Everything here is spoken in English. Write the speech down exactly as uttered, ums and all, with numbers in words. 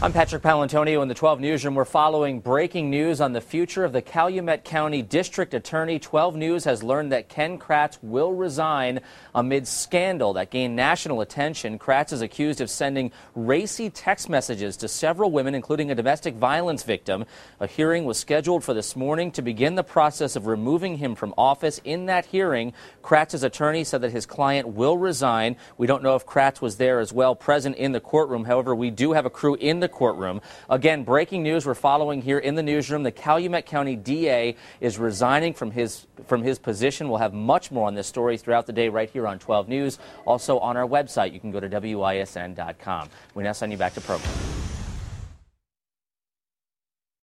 I'm Patrick Palantonio in the twelve Newsroom. We're following breaking news on the future of the Calumet County District Attorney. twelve News has learned that Ken Kratz will resign amid scandal that gained national attention. Kratz is accused of sending racy text messages to several women, including a domestic violence victim. A hearing was scheduled for this morning to begin the process of removing him from office. In that hearing, Kratz's attorney said that his client will resign. We don't know if Kratz was there as well, present in the courtroom. However, we do have a crew in the courtroom. Again, breaking news we're following here in the newsroom. The Calumet County D A is resigning from his from his position. We'll have much more on this story throughout the day right here on twelve News. Also on our website, you can go to W I S N dot com. We now send you back to program.